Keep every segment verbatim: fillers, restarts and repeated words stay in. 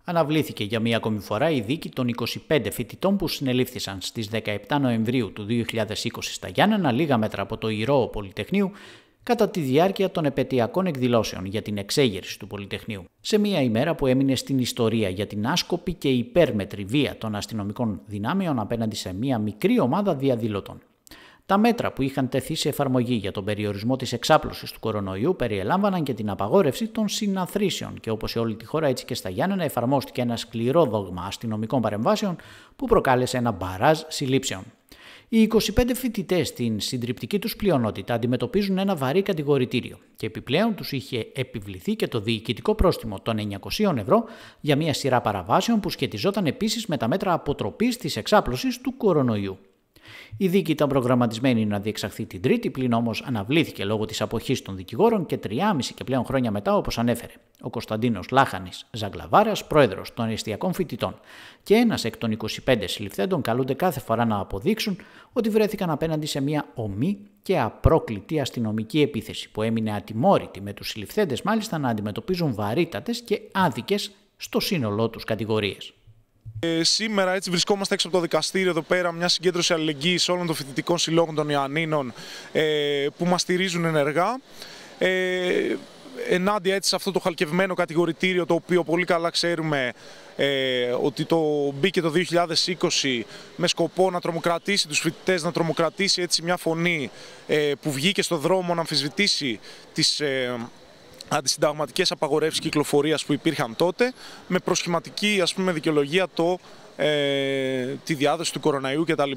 Αναβλήθηκε για μία ακόμη φορά η δίκη των είκοσι πέντε φοιτητών που συνελήφθησαν στις δεκαεπτά Νοεμβρίου του δύο χιλιάδες είκοσι στα Γιάννενα, λίγα μέτρα από το Ηρώο Πολυτεχνείου, κατά τη διάρκεια των επετειακών εκδηλώσεων για την εξέγερση του Πολυτεχνείου. Σε μία ημέρα που έμεινε στην ιστορία για την άσκοπη και υπέρμετρη βία των αστυνομικών δυνάμεων απέναντι σε μία μικρή ομάδα διαδηλωτών. Τα μέτρα που είχαν τεθεί σε εφαρμογή για τον περιορισμό της εξάπλωσης του κορονοϊού περιελάμβαναν και την απαγόρευση των συναθρήσεων και όπως σε όλη τη χώρα έτσι και στα Γιάννενα εφαρμόστηκε ένα σκληρό δόγμα αστυνομικών παρεμβάσεων που προκάλεσε ένα μπαράζ συλλήψεων. Οι είκοσι πέντε φοιτητές στην συντριπτική τους πλειονότητα αντιμετωπίζουν ένα βαρύ κατηγορητήριο και επιπλέον τους είχε επιβληθεί και το διοικητικό πρόστιμο των εννιακόσια ευρώ για μια σειρά παραβάσεων που σχετιζόταν επίσης με τα μέτρα αποτροπής της εξάπλωσης του κορονοϊού. Η δίκη ήταν προγραμματισμένη να διεξαχθεί την Τρίτη, πλην όμως αναβλήθηκε λόγω της αποχής των δικηγόρων και τριάμιση και πλέον χρόνια μετά, όπως ανέφερε ο Κωνσταντίνος Λάχανης Ζαγκλαβάρας, πρόεδρος των εστιακών φοιτητών, και ένας εκ των είκοσι πέντε συλληφθέντων καλούνται κάθε φορά να αποδείξουν ότι βρέθηκαν απέναντι σε μια ομή και απρόκλητη αστυνομική επίθεση που έμεινε ατιμόρυτη, με τους συλληφθέντες μάλιστα να αντιμετωπίζουν βαρύτατες και άδικες στο σύνολό τους κατηγορίες. Ε, σήμερα έτσι βρισκόμαστε έξω από το δικαστήριο εδώ πέρα, μια συγκέντρωση αλληλεγγύης όλων των φοιτητικών συλλόγων των Ιωαννίνων ε, που μας στηρίζουν ενεργά. Ε, ενάντια έτσι σε αυτό το χαλκευμένο κατηγορητήριο, το οποίο πολύ καλά ξέρουμε ε, ότι το μπήκε το δύο χιλιάδες είκοσι με σκοπό να τρομοκρατήσει τους φοιτητές, να τρομοκρατήσει έτσι μια φωνή ε, που βγήκε στο δρόμο να αμφισβητήσει τις ε, αντισυνταγματικές απαγορεύσεις κυκλοφορίας που υπήρχαν τότε, με προσχηματική ας πούμε δικαιολογία το, ε, τη διάδοση του κοροναϊού κτλ.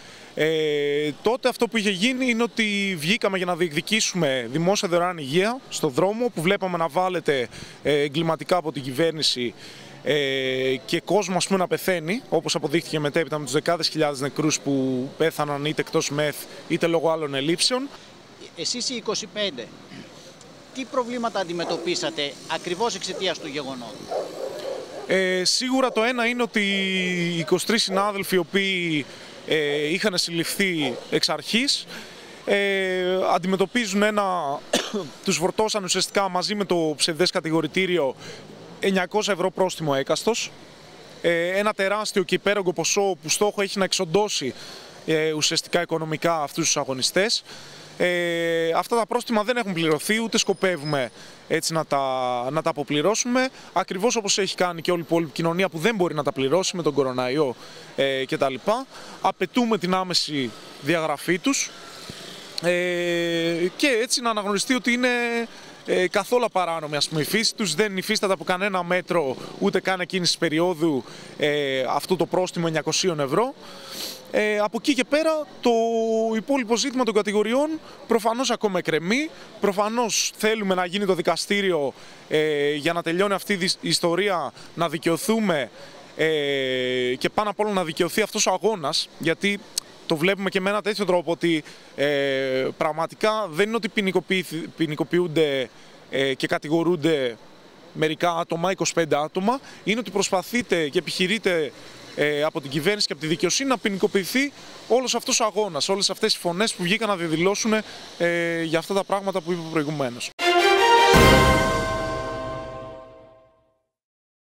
Ε, τότε αυτό που είχε γίνει είναι ότι βγήκαμε για να διεκδικήσουμε δημόσια δωρεάν υγεία στον δρόμο, που βλέπαμε να βάλετε ε, εγκληματικά από την κυβέρνηση ε, και κόσμο ας πούμε να πεθαίνει, όπως αποδείχθηκε μετέπειτα με τους δεκάδες χιλιάδες νεκρούς που πέθαναν είτε εκτός μεθ είτε λόγω άλλων ελλείψεων. Εσείς οι είκοσι πέντε, τι προβλήματα αντιμετωπίσατε ακριβώς εξαιτίας του γεγονότου? Ε, σίγουρα το ένα είναι ότι οι είκοσι τρεις συνάδελφοι οι οποίοι ε, είχαν συλληφθεί εξ αρχής ε, αντιμετωπίζουν ένα, τους φορτώσαν ουσιαστικά μαζί με το ψευδές κατηγορητήριο εννιακόσια ευρώ πρόστιμο έκαστος, ε, ένα τεράστιο και υπέρογκο ποσό που στόχο έχει να εξοντώσει ε, ουσιαστικά οικονομικά αυτούς τους αγωνιστές. Ε, αυτά τα πρόστιμα δεν έχουν πληρωθεί, ούτε σκοπεύουμε έτσι να τα, να τα αποπληρώσουμε, ακριβώς όπως έχει κάνει και όλη η υπόλοιπη κοινωνία που δεν μπορεί να τα πληρώσει με τον κοροναϊό ε, κτλ. Απαιτούμε την άμεση διαγραφή τους ε, και έτσι να αναγνωριστεί ότι είναι ε, καθόλου παράνομη ας πούμε, η φύση τους, δεν υφίσταται από κανένα μέτρο ούτε καν εκείνης της περίοδου ε, αυτό το πρόστιμο εννιακόσια ευρώ. Ε, από εκεί και πέρα το υπόλοιπο ζήτημα των κατηγοριών προφανώς ακόμα εκκρεμεί. Προφανώς θέλουμε να γίνει το δικαστήριο ε, για να τελειώνει αυτή η ιστορία, να δικαιωθούμε ε, και πάνω απ' όλα να δικαιωθεί αυτός ο αγώνας, γιατί το βλέπουμε και με ένα τέτοιο τρόπο ότι ε, πραγματικά δεν είναι ότι ποινικοποιούνται ε, και κατηγορούνται μερικά άτομα, είκοσι πέντε άτομα, είναι ότι προσπαθείτε και επιχειρείτε ε, από την κυβέρνηση και από τη δικαιοσύνη να ποινικοποιηθεί όλος αυτός ο αγώνας, όλες αυτές οι φωνές που βγήκαν να διαδηλώσουν ε, για αυτά τα πράγματα που είπα προηγουμένως.